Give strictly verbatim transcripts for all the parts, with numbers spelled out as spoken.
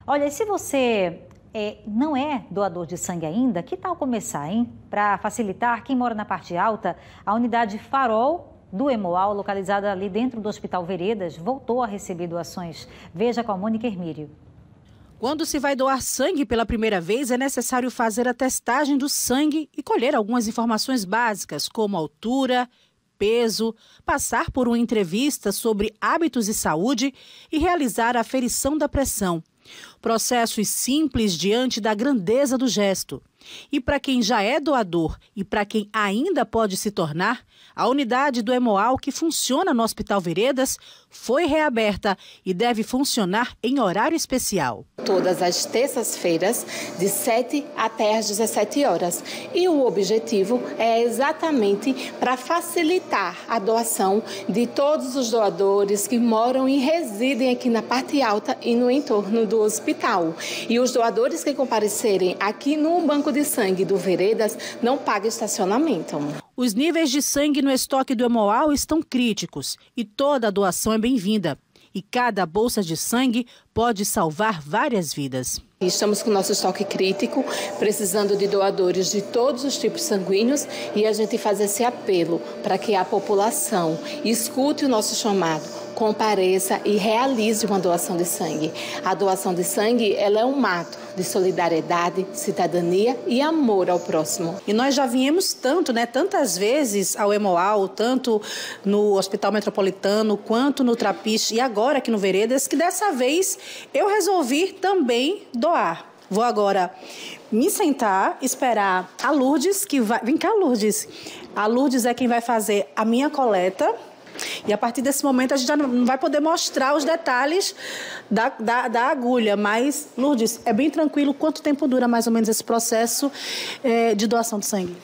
Olha, e se você é, não é doador de sangue ainda, que tal começar, hein? Para facilitar quem mora na parte alta, a unidade Farol do Hemoal, localizada ali dentro do Hospital Veredas, voltou a receber doações. Veja com a Mônica Hermírio. Quando se vai doar sangue pela primeira vez, é necessário fazer a testagem do sangue e colher algumas informações básicas, como altura, peso, passar por uma entrevista sobre hábitos e saúde e realizar a aferição da pressão. Processos simples diante da grandeza do gesto. E para quem já é doador e para quem ainda pode se tornar, a unidade do Hemoal que funciona no Hospital Veredas foi reaberta e deve funcionar em horário especial. Todas as terças-feiras, de sete até às dezessete horas. E o objetivo é exatamente para facilitar a doação de todos os doadores que moram e residem aqui na parte alta e no entorno do hospital. E os doadores que comparecerem aqui no banco de sangue do Veredas não pagam estacionamento. Os níveis de sangue no estoque do Hemoal estão críticos e toda a doação é bem-vinda. E cada bolsa de sangue pode salvar várias vidas. Estamos com o nosso estoque crítico, precisando de doadores de todos os tipos sanguíneos e a gente faz esse apelo para que a população escute o nosso chamado, compareça e realize uma doação de sangue. A doação de sangue ela é um ato de solidariedade, cidadania e amor ao próximo. E nós já viemos tanto, né, tantas vezes ao Hemoal, tanto no Hospital Metropolitano quanto no Trapiche e agora aqui no Veredas, que dessa vez eu resolvi também doar. Vou agora me sentar, esperar a Lourdes, que vai... Vem cá, Lourdes. A Lourdes é quem vai fazer a minha coleta. E a partir desse momento a gente já não vai poder mostrar os detalhes da, da, da agulha. Mas, Lourdes, é bem tranquilo. Quanto tempo dura mais ou menos esse processo é, de doação de sangue?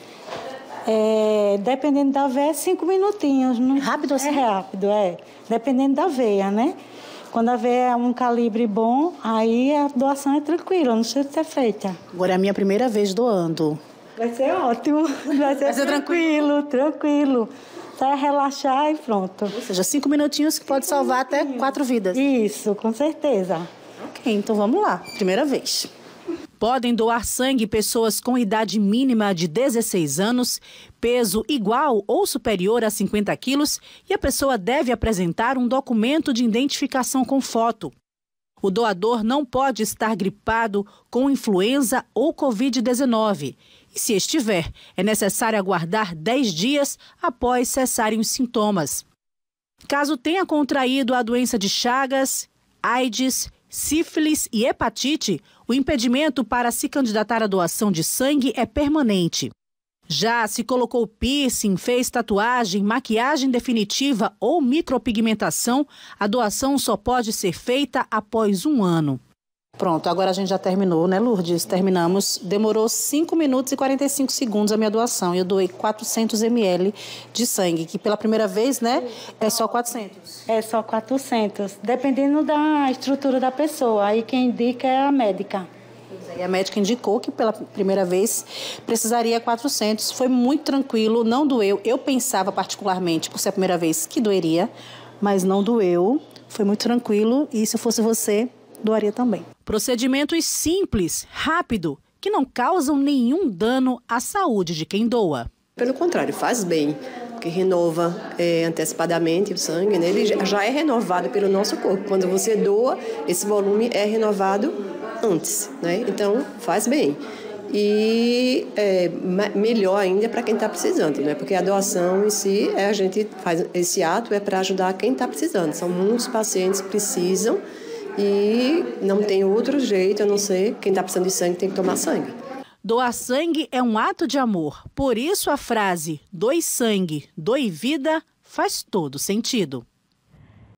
É, dependendo da veia, cinco minutinhos. Não... Rápido assim? É rápido, é. Dependendo da veia, né? Quando a veia é um calibre bom, aí a doação é tranquila, não precisa ser feita. Agora é a minha primeira vez doando. Vai ser ótimo. Vai ser, vai ser tranquilo, tranquilo. Só relaxar e pronto. Ou seja, cinco minutinhos que pode salvar até quatro vidas. Isso, com certeza. Ok, então vamos lá. Primeira vez. Podem doar sangue pessoas com idade mínima de dezesseis anos, peso igual ou superior a cinquenta quilos e a pessoa deve apresentar um documento de identificação com foto. O doador não pode estar gripado com influenza ou covid dezenove. E se estiver, é necessário aguardar dez dias após cessarem os sintomas. Caso tenha contraído a doença de Chagas, AIDS, sífilis e hepatite, o impedimento para se candidatar à doação de sangue é permanente. Já se colocou piercing, fez tatuagem, maquiagem definitiva ou micropigmentação, a doação só pode ser feita após um ano. Pronto, agora a gente já terminou, né, Lourdes? Terminamos. Demorou cinco minutos e quarenta e cinco segundos a minha doação. Eu doei quatrocentos mililitros de sangue, que pela primeira vez, né, é só quatrocentos. É só quatrocentos, dependendo da estrutura da pessoa. Aí quem indica é a médica. E a médica indicou que pela primeira vez precisaria quatrocentos. Foi muito tranquilo, não doeu. Eu pensava particularmente, por ser a primeira vez, que doeria, mas não doeu. Foi muito tranquilo e se eu fosse você, doaria também. Procedimentos simples, rápido, que não causam nenhum dano à saúde de quem doa. Pelo contrário, faz bem, porque renova é, antecipadamente o sangue, né? Ele já é renovado pelo nosso corpo. Quando você doa, esse volume é renovado antes, né? Então, faz bem. E é, melhor ainda para quem está precisando, né? Porque a doação em si, é, a gente faz esse ato é para ajudar quem está precisando. São muitos pacientes que precisam e não tem outro jeito, a não ser quem está precisando de sangue tem que tomar sangue. Doar sangue é um ato de amor. Por isso a frase "doe sangue, doe vida" faz todo sentido.